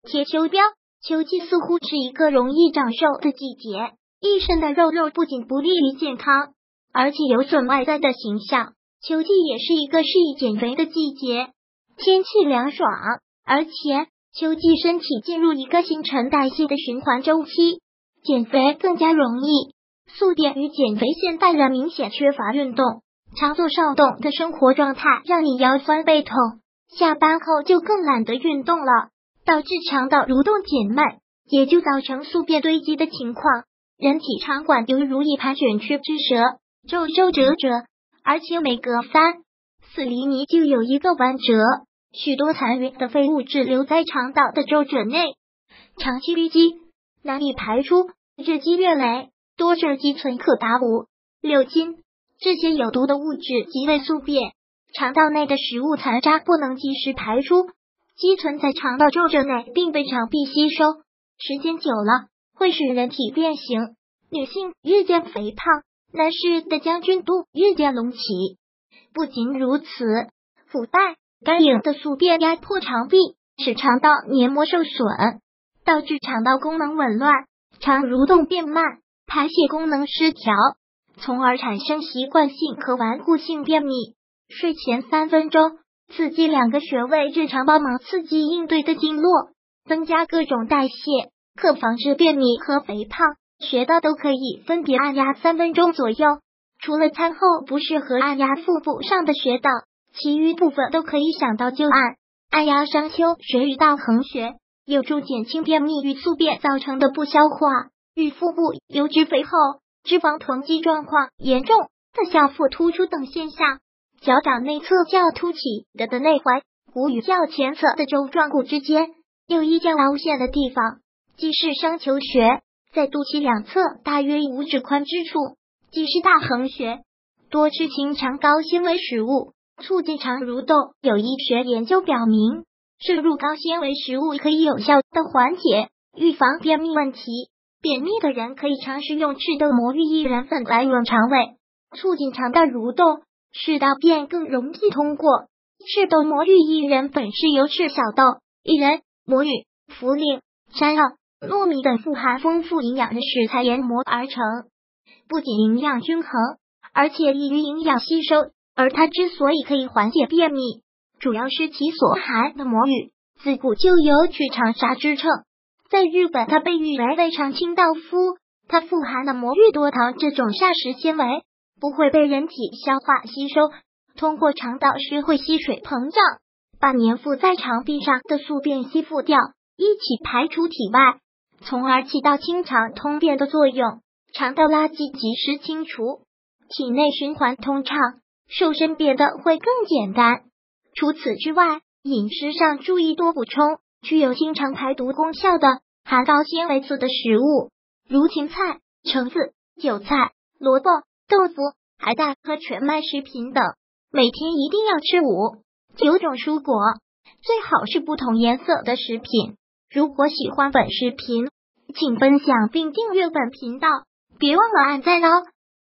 贴秋膘，秋季似乎是一个容易长寿的季节，一身的肉不仅不利于健康，而且有损外在的形象。秋季也是一个适宜减肥的季节，天气凉爽，而且秋季身体进入一个新陈代谢的循环周期，减肥更加容易。宿便与减肥现代人明显缺乏运动，常做少动的生活状态让你腰酸背痛，下班后就更懒得运动了，导致肠道蠕动减慢，也就造成宿便堆积的情况。人体肠管犹如一盘卷曲之蛇，皱皱褶褶，而且每隔3-4厘米就有一个弯折，许多残余的废物质留在肠道的皱褶内，长期淤积，难以排出，日积月累，多至积存可达5-6斤。这些有毒的物质即为宿便，肠道内的食物残渣不能及时排出，积存在肠道皱褶内，并被肠壁吸收，时间久了会使人体变形，女性日渐肥胖，男士的将军肚日渐隆起。不仅如此，腐败干硬的宿便压迫肠壁，使肠道黏膜受损，导致肠道功能紊乱，肠蠕动变慢，排泄功能失调，从而产生习惯性和顽固性便秘。睡前3分钟，刺激2个穴位，日常帮忙刺激应对的经络，增加各种代谢，可防治便秘和肥胖。穴道都可以分别按压3分钟左右，除了餐后不适合按压腹部上的穴道，其余部分都可以想到就按。按压商丘穴与大横穴，有助减轻便秘与宿便造成的不消化与腹部油脂肥厚、脂肪囤积状况严重的下腹突出等现象。脚掌内侧较凸起的内踝骨与较前侧的舟状骨之间有一较凹陷的地方，即是商丘穴，在肚脐两侧大约5指宽之处，即是大横穴。多吃清肠高纤维食物，促进肠蠕动。有医学研究表明，摄入高纤维食物可以有效的缓解、预防便秘问题。便秘的人可以尝试用赤豆魔芋薏仁粉来润肠胃，促进肠道蠕动，使大便更容易通过。赤豆魔芋薏仁粉是由赤小豆、薏仁、魔芋、茯苓、山药、糯米等富含丰富营养的食材研磨而成，不仅营养均衡，而且易于营养吸收。而它之所以可以缓解便秘，主要是其所含的魔芋自古就有去肠杀之称。在日本，它被誉为胃肠清道夫。它富含的魔芋多糖这种膳食纤维不会被人体消化吸收，通过肠道时会吸水膨胀，把粘附在肠壁上的宿便吸附掉，一起排出体外，从而起到清肠通便的作用。肠道垃圾及时清除，体内循环通畅，瘦身变得会更简单。除此之外，饮食上注意多补充具有清肠排毒功效的含高纤维素的食物，如芹菜、橙子、韭菜、萝卜、豆腐、海带和全麦食品等。每天一定要吃5-9种蔬果，最好是不同颜色的食品。如果喜欢本视频，请分享并订阅本频道，别忘了按赞哦。